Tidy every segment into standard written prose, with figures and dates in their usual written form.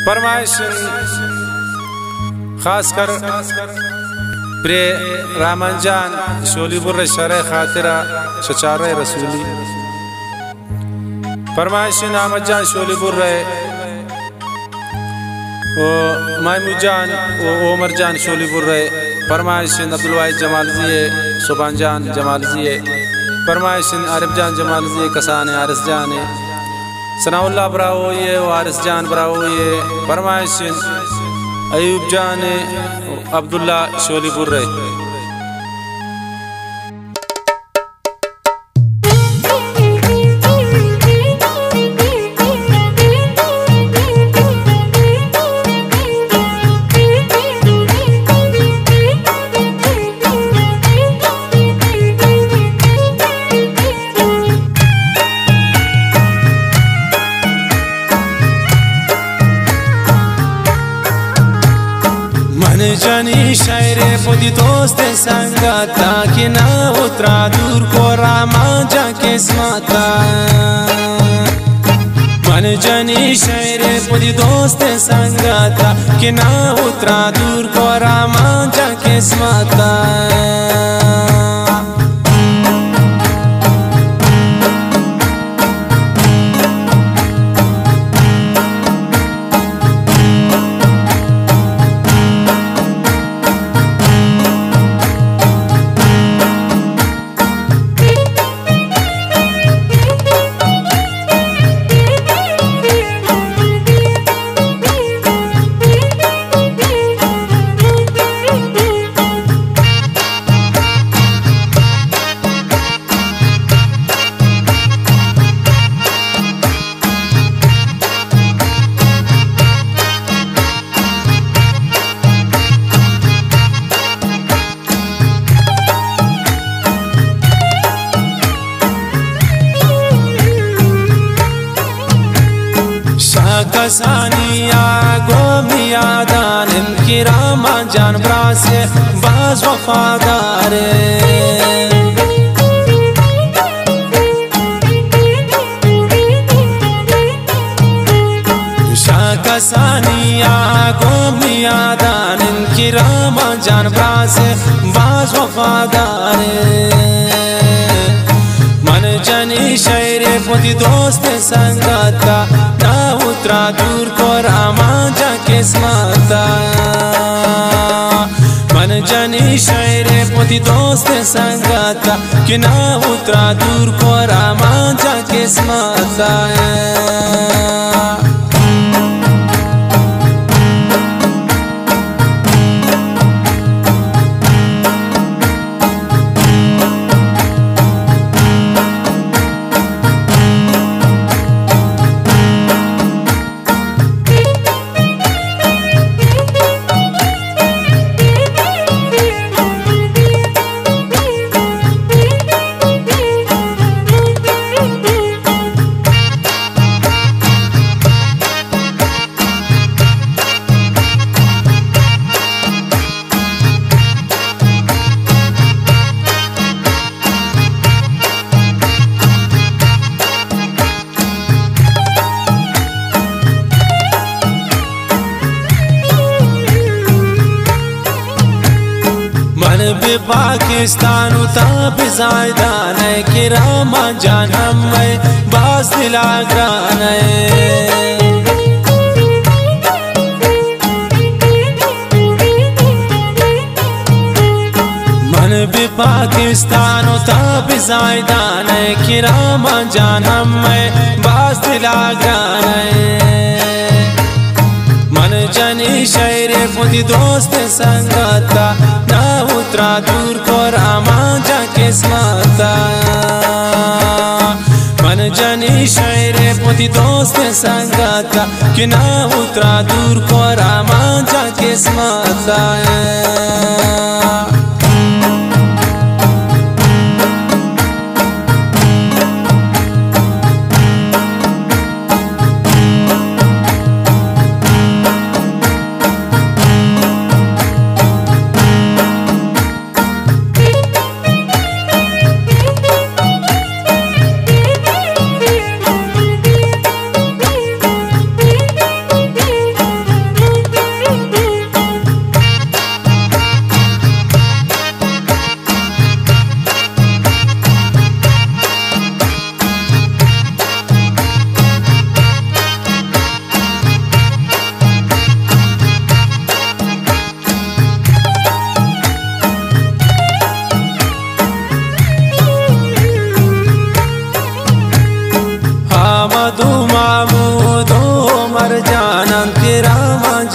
फरमाइश खासकर प्रे रामन जान शोलीबुर शर खातिरा शचार रसूली फरमाइश अहमद जान शोलीबुर ओ महमूद जान ओ उमर जान शोलीबुर फरमाइश अब्दुल वाहिद जमालजी सुबान जान जमालजी फरमाइश आरिफ जान जमालजी कसान आरिस जान सनाउल्ला ब्राओ ये वारिस जान ब्राओ ये फरमाइश अयूब जान अब्दुल्ला शोलीबुर जनी शायरे पोदी दोस्त संगता कि ना उतरा दूर को रामा जाके स्माता मन जनी शायरे पोदी दोस्त संगता कि ना उतरा दूर को रामा जाके स्माता कसानिया गोमिया दानिम किरामा जान ब्रासे बाज वफादार कसानिया गोमिया दानिम किरामा जान ब्रासे बाज वफादार मन जनी शहरे पोदी दोस्त संगता ना उतरा दूर को रामा जाके स्माता मन जनी शहरे पोदी दोस्त संगता कि ना उतरा दूर को रामा जाके स्माता बे पाकिस्तान उताब जायदान कि रामा जान हमें बास दिला ग्रान मन बे पाकिस्तान उताब जायदान कि रामा जान हमें बास दिला ग्रान मन जनी शहरे पोदी दोस्त संगता ना उतरा दूर को रामा जाके स्माता मन जनी शहरे पोदी दोस्त संगता कि ना उतरा दूर को रामा जाके स्माता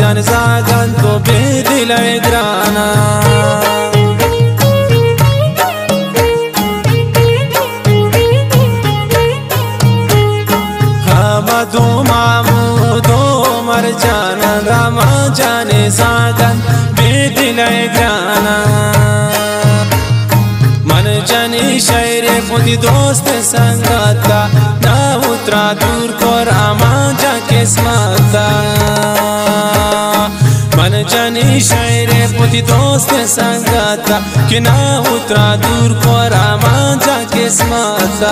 जान जागन तो बेदिल ग्राना हमदो मामूदो मर जाना रामा जाने जागन बेदिल ग्राना मन जानी शहरे पुदी दोस्त संगता ना उतरा दूर को रामा जा किस्मता मन जानी शहरे पुदी दोस्त संगता कि ना उतरा दूर को रामा जा किस्मता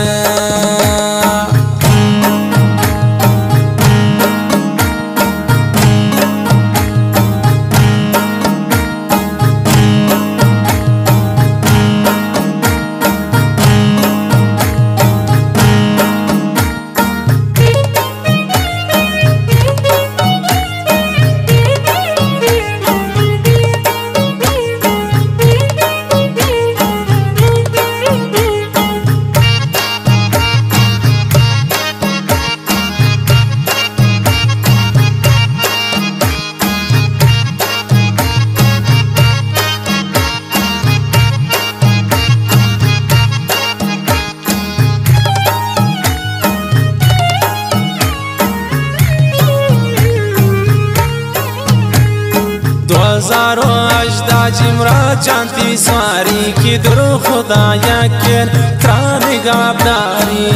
हजारों अजदा जिमरा चांती स्वारी की दुरो खुदाया के त्रान गाबदारी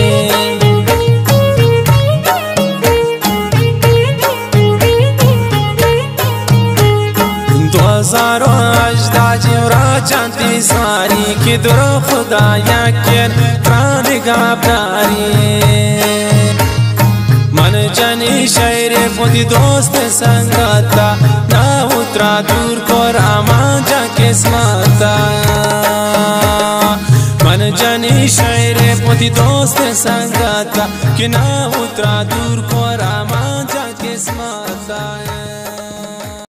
हजारों अजदा जिमरा चांती स्वारी की दुरो खुदाया के त्रान गाबदारी मन जानी शहरे पुदी दोस्त संगता ना उतरा दूर को रामा जा किस्मता मन जानी शहरे पुदी दोस्त संगता कि ना उतरा दूर को रामा जा किस्मता।